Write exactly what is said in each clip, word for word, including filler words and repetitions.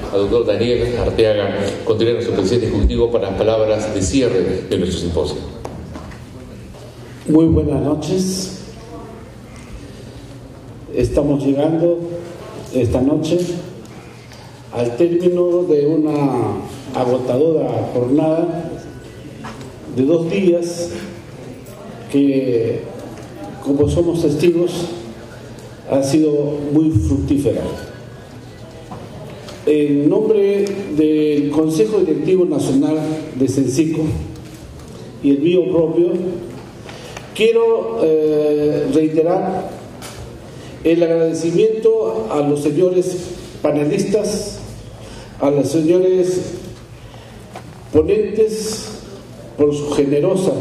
al doctor Daniel Arteaga Contreras, nuestro presidente ejecutivo, para las palabras de cierre de nuestro simposio. Muy buenas noches. Estamos llegando esta noche al término de una agotadora jornada de dos días que, como somos testigos, ha sido muy fructífera. En nombre del Consejo Directivo Nacional de Censico y el mío propio, quiero eh, reiterar el agradecimiento a los señores panelistas, a los señores ponentes por su generosa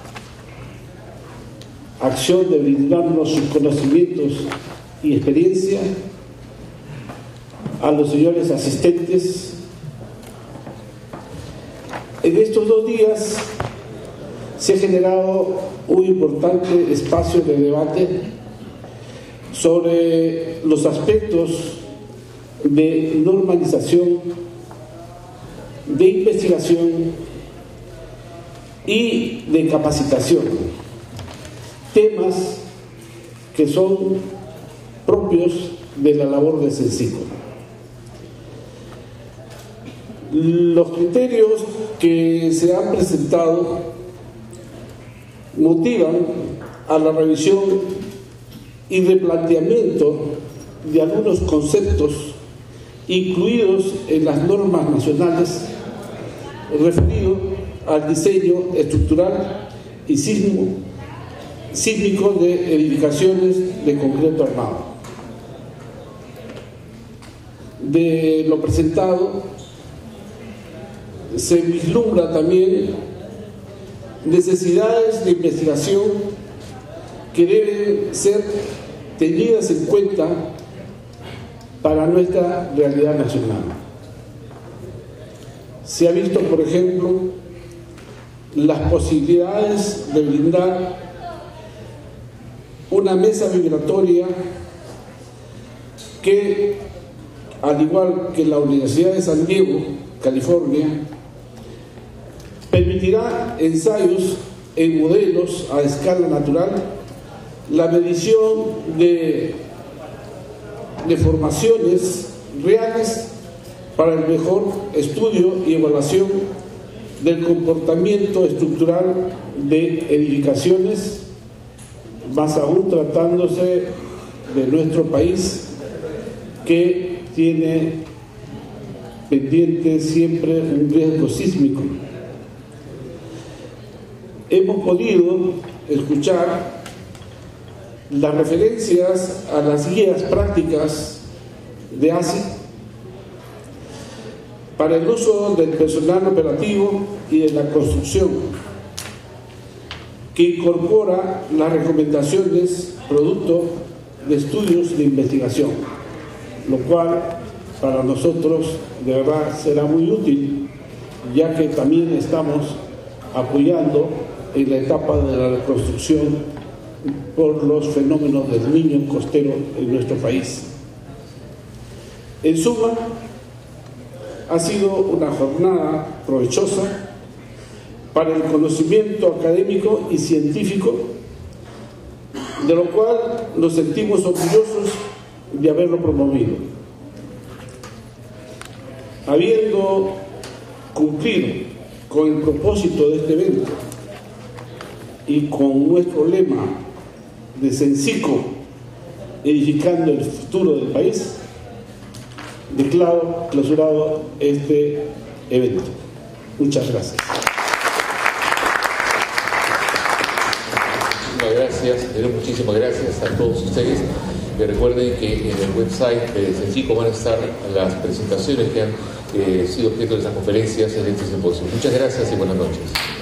acción de brindarnos sus conocimientos y experiencia, a los señores asistentes. En estos dos días se ha generado un importante espacio de debate sobre los aspectos de normalización, de investigación y de capacitación, temas que son propios de la labor de Censico. Los criterios que se han presentado motivan a la revisión y replanteamiento de algunos conceptos incluidos en las normas nacionales referidos al diseño estructural y sísmico, sísmico de edificaciones de concreto armado. De lo presentado se vislumbra también necesidades de investigación que deben ser tenidas en cuenta para nuestra realidad nacional. Se ha visto, por ejemplo, las posibilidades de brindar una mesa vibratoria que, al igual que la Universidad de San Diego, California, permitirá ensayos en modelos a escala natural, la medición de, de formaciones reales para el mejor estudio y evaluación del comportamiento estructural de edificaciones, más aún tratándose de nuestro país, que tiene pendiente siempre un riesgo sísmico. Hemos podido escuchar las referencias a las guías prácticas de A S I para el uso del personal operativo y de la construcción, que incorpora las recomendaciones producto de estudios de investigación, lo cual para nosotros de verdad será muy útil, ya que también estamos apoyando en la etapa de la reconstrucción por los fenómenos del Niño costero en nuestro país. En suma, ha sido una jornada provechosa para el conocimiento académico y científico, de lo cual nos sentimos orgullosos de haberlo promovido. Habiendo cumplido con el propósito de este evento y con nuestro lema de Censico, edificando el futuro del país, declaro clausurado este evento. Muchas gracias. Muchísimas gracias, muchísimas gracias a todos ustedes. Y recuerden que en el website de Censico van a estar las presentaciones que han eh, sido objeto de estas conferencias en este simposio. Muchas gracias y buenas noches.